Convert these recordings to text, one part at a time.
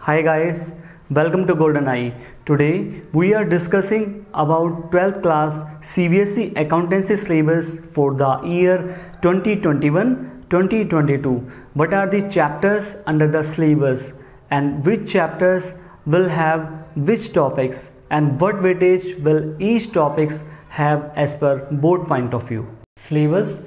Hi guys, welcome to Golden Eye. Today we are discussing about 12th class CBSE accountancy syllabus for the year 2021-2022. What are the chapters under the syllabus and which chapters will have which topics and what weightage will each topics have as per board point of view. Syllabus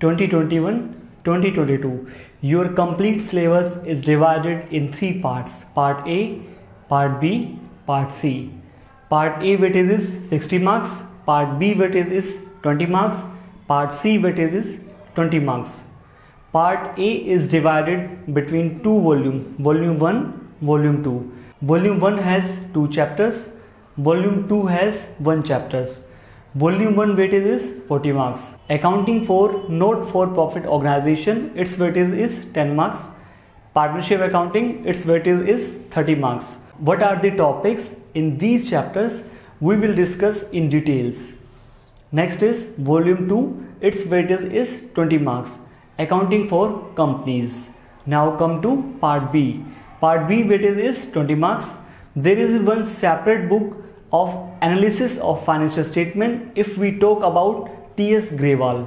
2021-2022. Your complete syllabus is divided in three parts: Part A, Part B, Part C. Part A weightage is 60 marks, Part B weightage is 20 marks, Part C weightage is 20 marks. Part A is divided between two volumes, Volume 1, Volume 2. Volume 1 has 2 chapters, Volume 2 has 1 chapter. Volume 1 weightage is 40 marks. Accounting for not-for-profit organization, its weightage is 10 marks. Partnership accounting, its weightage is 30 marks. What are the topics in these chapters? We will discuss in details. Next is Volume 2, its weightage is 20 marks. Accounting for companies. Now come to Part B. Part B weightage is 20 marks. There is one separate book of analysis of financial statement if we talk about T.S. Grewal.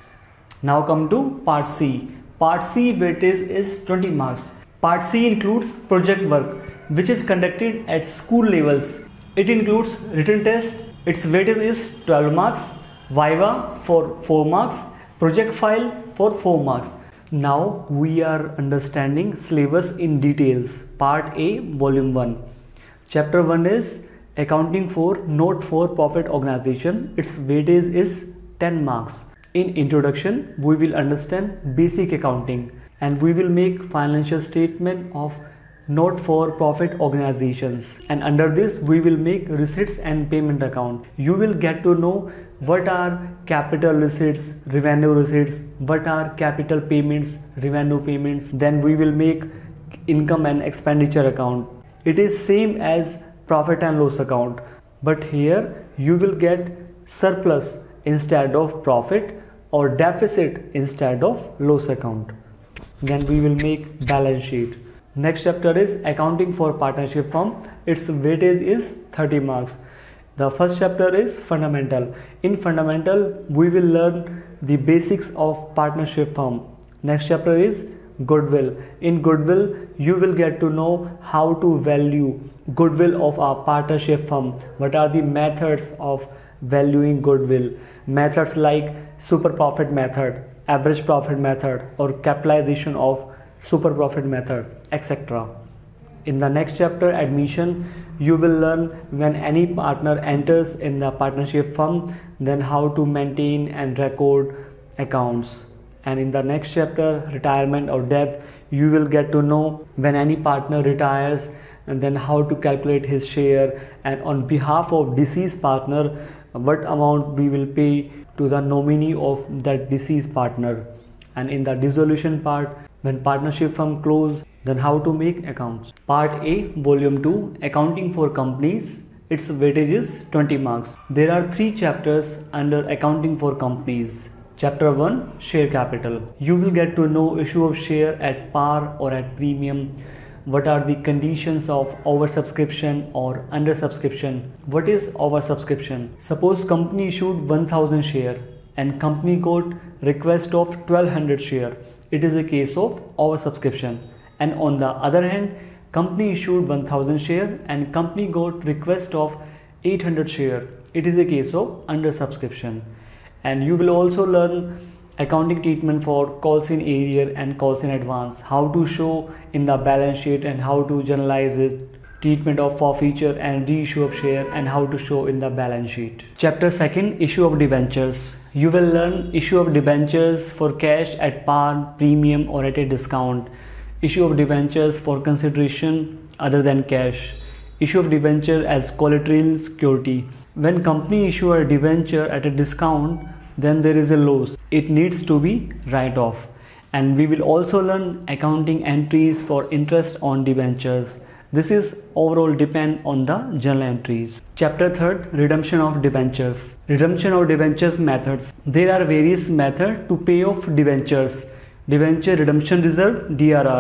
Now come to Part C. Part C weightage is 20 marks. Part C includes project work which is conducted at school levels. It includes written test. Its weightage is 12 marks. Viva for 4 marks. Project file for 4 marks. Now we are understanding syllabus in details. Part A, Volume 1. Chapter 1 is Accounting for not-for-profit organization. Its weightage is 10 marks. In introduction, we will understand basic accounting and we will make financial statement of not-for-profit organizations, and under this we will make receipts and payment account. You will get to know what are capital receipts, revenue receipts, what are capital payments, revenue payments. Then we will make income and expenditure account. It is same as profit and loss account, but here you will get surplus instead of profit or deficit instead of loss account. Then we will make balance sheet. Next chapter is accounting for partnership firm. Its weightage is 30 marks. The first chapter is fundamental. In fundamental we will learn the basics of partnership firm. Next chapter is goodwill. In goodwill you will get to know how to value goodwill of a partnership firm. What are the methods of valuing goodwill? Methods like super profit method, average profit method, or capitalization of super profit method, etc. In the next chapter, admission, you will learn when any partner enters in the partnership firm, then how to maintain and record accounts. And in the next chapter, retirement or death, you will get to know when any partner retires and then how to calculate his share, and on behalf of deceased partner what amount we will pay to the nominee of that deceased partner. And in the dissolution part, when partnership firm close, then how to make accounts. Part A, Volume 2, Accounting for companies. Its weightage is 20 marks. There are 3 chapters under accounting for companies. Chapter 1, Share Capital. You will get to know issue of share at par or at premium. What are the conditions of oversubscription or undersubscription? What is oversubscription? Suppose company issued 1000 share and company got request of 1200 share. It is a case of oversubscription. And on the other hand, company issued 1000 share and company got request of 800 share. It is a case of undersubscription. And you will also learn accounting treatment for calls in arrear and calls in advance, how to show in the balance sheet and how to generalize it, treatment of forfeiture and reissue of share, and how to show in the balance sheet. Chapter 2, Issue of debentures. You will learn issue of debentures for cash at par, premium, or at a discount. Issue of debentures for consideration other than cash. Issue of debenture as collateral security. When company issue a debenture at a discount, then there is a loss. It needs to be write off. And we will also learn accounting entries for interest on debentures. This is overall depend on the journal entries. Chapter 3, Redemption of debentures. Redemption of debentures methods. There are various methods to pay off debentures. Debenture redemption reserve, DRR.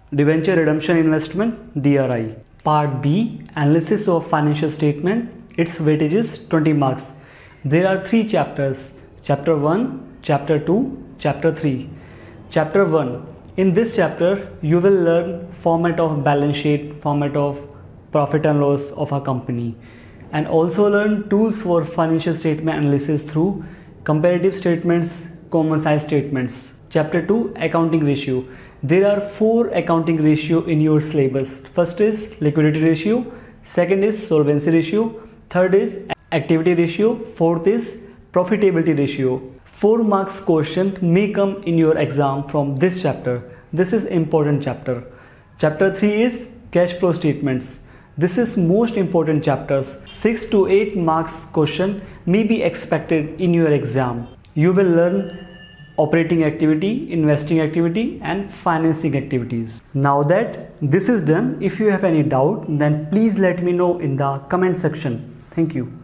debenture redemption investment, DRI. Part B, analysis of financial statement. Its weightage is 20 marks. There are 3 chapters, chapter 1, chapter 2, chapter 3. Chapter 1. In this chapter, you will learn format of balance sheet, format of profit and loss of a company, and also learn tools for financial statement analysis through comparative statements, common size statements. Chapter 2, accounting ratio. There are 4 accounting ratio in your syllabus. First is liquidity ratio, second is solvency ratio, third is activity ratio, fourth is profitability ratio. 4 marks question may come in your exam from this chapter. This is important chapter. Chapter 3 is cash flow statements. This is most important chapters. 6 to 8 marks question may be expected in your exam. You will learn operating activity, investing activity and financing activities. Now that this is done, if you have any doubt, then please let me know in the comment section. Thank you.